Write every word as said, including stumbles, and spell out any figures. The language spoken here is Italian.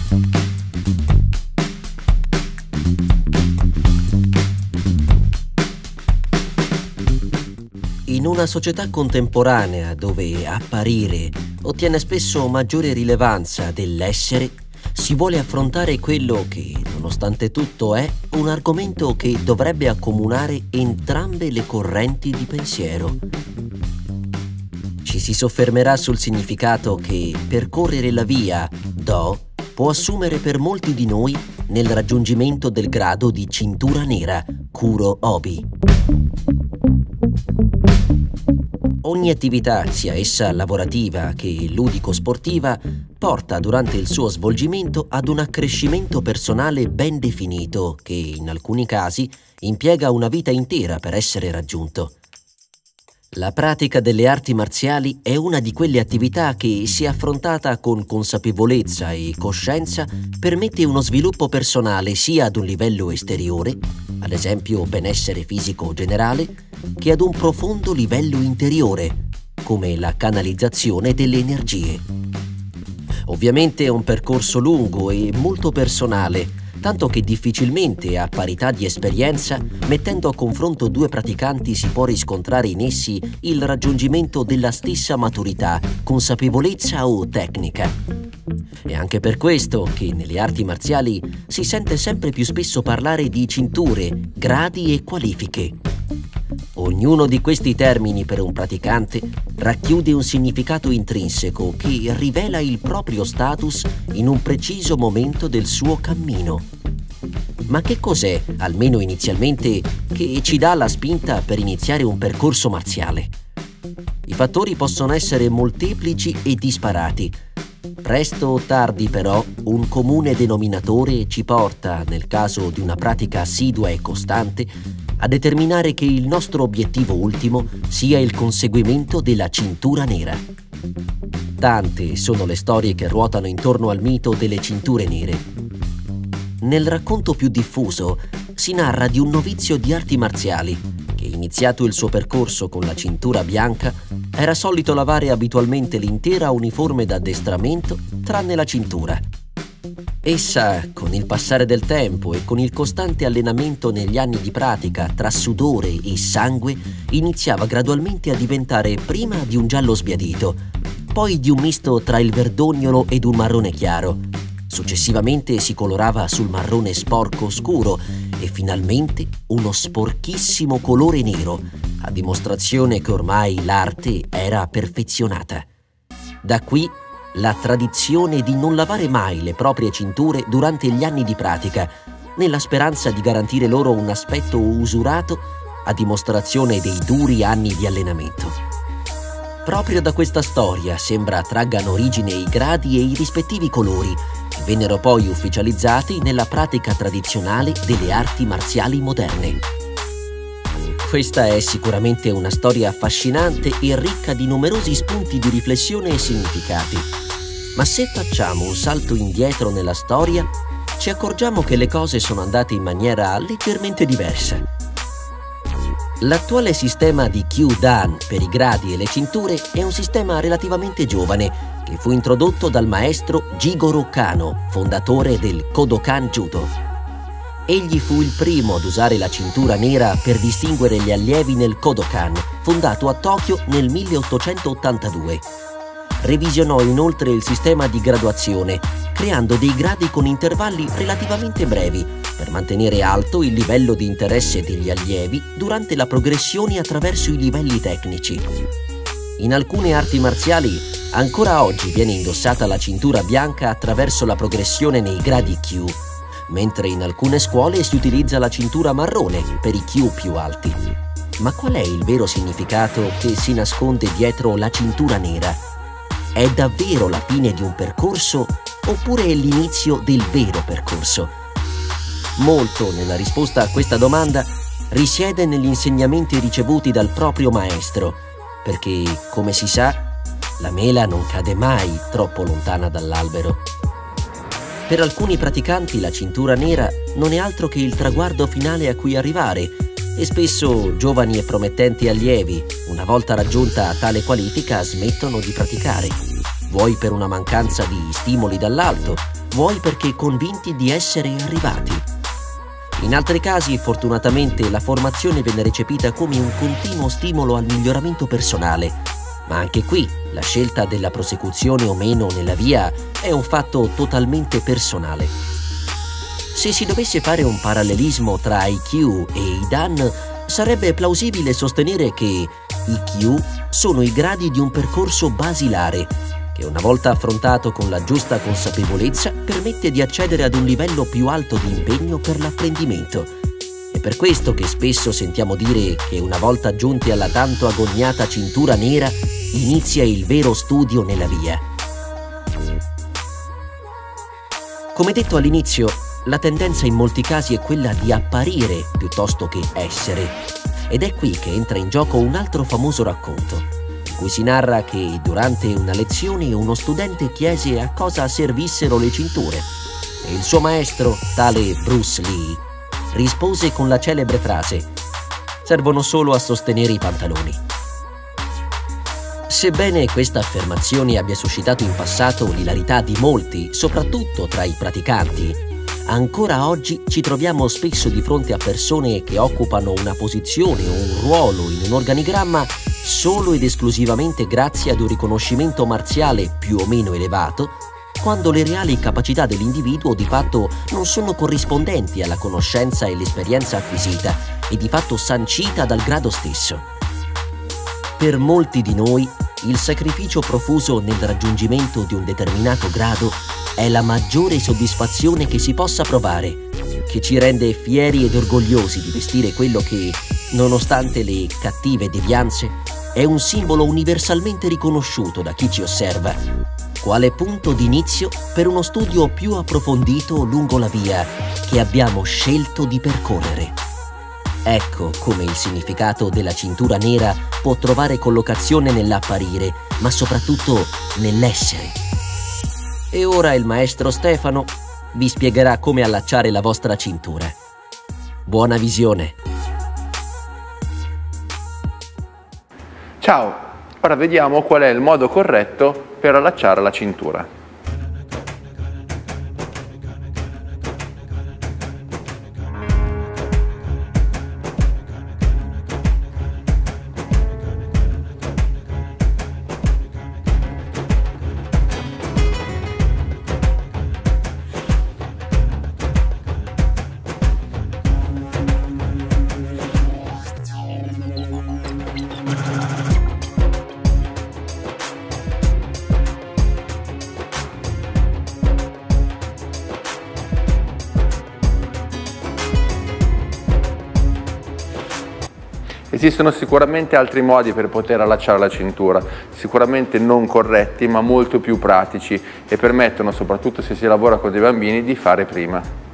In una società contemporanea dove apparire ottiene spesso maggiore rilevanza dell'essere, si vuole affrontare quello che, nonostante tutto, è un argomento che dovrebbe accomunare entrambe le correnti di pensiero. Ci si soffermerà sul significato che percorrere la via Do può assumere per molti di noi nel raggiungimento del grado di cintura nera, Kuro-Obi. Ogni attività, sia essa lavorativa che ludico-sportiva, porta durante il suo svolgimento ad un accrescimento personale ben definito che, in alcuni casi, impiega una vita intera per essere raggiunto. La pratica delle arti marziali è una di quelle attività che, se affrontata con consapevolezza e coscienza, permette uno sviluppo personale sia ad un livello esteriore, ad esempio benessere fisico generale, che ad un profondo livello interiore, come la canalizzazione delle energie. Ovviamente è un percorso lungo e molto personale, tanto che difficilmente, a parità di esperienza, mettendo a confronto due praticanti si può riscontrare in essi il raggiungimento della stessa maturità, consapevolezza o tecnica. È anche per questo che nelle arti marziali si sente sempre più spesso parlare di cinture, gradi e qualifiche. Ognuno di questi termini per un praticante racchiude un significato intrinseco che rivela il proprio status in un preciso momento del suo cammino. Ma che cos'è, almeno inizialmente, che ci dà la spinta per iniziare un percorso marziale? I fattori possono essere molteplici e disparati. Presto o tardi, però, un comune denominatore ci porta, nel caso di una pratica assidua e costante, a determinare che il nostro obiettivo ultimo sia il conseguimento della cintura nera. Tante sono le storie che ruotano intorno al mito delle cinture nere. Nel racconto più diffuso si narra di un novizio di arti marziali che, iniziato il suo percorso con la cintura bianca, era solito lavare abitualmente l'intera uniforme d'addestramento tranne la cintura. Essa, con il passare del tempo e con il costante allenamento negli anni di pratica tra sudore e sangue, iniziava gradualmente a diventare prima di un giallo sbiadito, poi di un misto tra il verdognolo ed un marrone chiaro. Successivamente si colorava sul marrone sporco scuro e finalmente uno sporchissimo colore nero, a dimostrazione che ormai l'arte era perfezionata. Da qui la tradizione di non lavare mai le proprie cinture durante gli anni di pratica, nella speranza di garantire loro un aspetto usurato a dimostrazione dei duri anni di allenamento. Proprio da questa storia sembra traggano origine i gradi e i rispettivi colori, che vennero poi ufficializzati nella pratica tradizionale delle arti marziali moderne. Questa è sicuramente una storia affascinante e ricca di numerosi spunti di riflessione e significati. Ma se facciamo un salto indietro nella storia, ci accorgiamo che le cose sono andate in maniera leggermente diversa. L'attuale sistema di Kyu-Dan per i gradi e le cinture è un sistema relativamente giovane che fu introdotto dal maestro Jigoro Kano, fondatore del Kodokan Judo. Egli fu il primo ad usare la cintura nera per distinguere gli allievi nel Kodokan, fondato a Tokyo nel milleottocentottantadue. Revisionò inoltre il sistema di graduazione, creando dei gradi con intervalli relativamente brevi, per mantenere alto il livello di interesse degli allievi durante la progressione attraverso i livelli tecnici. In alcune arti marziali, ancora oggi viene indossata la cintura bianca attraverso la progressione nei gradi Kyu, mentre in alcune scuole si utilizza la cintura marrone per i Kyu più alti. Ma qual è il vero significato che si nasconde dietro la cintura nera? È davvero la fine di un percorso oppure è l'inizio del vero percorso? Molto nella risposta a questa domanda risiede negli insegnamenti ricevuti dal proprio maestro, perché, come si sa, la mela non cade mai troppo lontana dall'albero. Per alcuni praticanti la cintura nera non è altro che il traguardo finale a cui arrivare e spesso giovani e promettenti allievi, una volta raggiunta tale qualifica, smettono di praticare, vuoi per una mancanza di stimoli dall'alto, vuoi perché convinti di essere arrivati. In altri casi, fortunatamente, la formazione viene recepita come un continuo stimolo al miglioramento personale, ma anche qui la scelta della prosecuzione o meno nella via è un fatto totalmente personale. Se si dovesse fare un parallelismo tra I Q e I D A N, sarebbe plausibile sostenere che i Q sono i gradi di un percorso basilare, che una volta affrontato con la giusta consapevolezza permette di accedere ad un livello più alto di impegno per l'apprendimento. È per questo che spesso sentiamo dire che una volta giunti alla tanto agognata cintura nera, inizia il vero studio nella via. Come detto all'inizio, la tendenza in molti casi è quella di apparire piuttosto che essere, ed è qui che entra in gioco un altro famoso racconto, in cui si narra che durante una lezione uno studente chiese a cosa servissero le cinture e il suo maestro, tale Bruce Lee, rispose con la celebre frase: «Servono solo a sostenere i pantaloni». Sebbene questa affermazione abbia suscitato in passato l'ilarità di molti, soprattutto tra i praticanti, ancora oggi ci troviamo spesso di fronte a persone che occupano una posizione o un ruolo in un organigramma solo ed esclusivamente grazie ad un riconoscimento marziale più o meno elevato, quando le reali capacità dell'individuo di fatto non sono corrispondenti alla conoscenza e l'esperienza acquisita e di fatto sancita dal grado stesso. Per molti di noi, il sacrificio profuso nel raggiungimento di un determinato grado è la maggiore soddisfazione che si possa provare, che ci rende fieri ed orgogliosi di vestire quello che, nonostante le cattive devianze, è un simbolo universalmente riconosciuto da chi ci osserva, quale punto d'inizio per uno studio più approfondito lungo la via che abbiamo scelto di percorrere. Ecco come il significato della cintura nera può trovare collocazione nell'apparire, ma soprattutto nell'essere. E ora il maestro Stefano vi spiegherà come allacciare la vostra cintura. Buona visione! Ciao! Ora vediamo qual è il modo corretto per allacciare la cintura. Esistono sicuramente altri modi per poter allacciare la cintura, sicuramente non corretti ma molto più pratici e permettono, soprattutto se si lavora con dei bambini, di fare prima.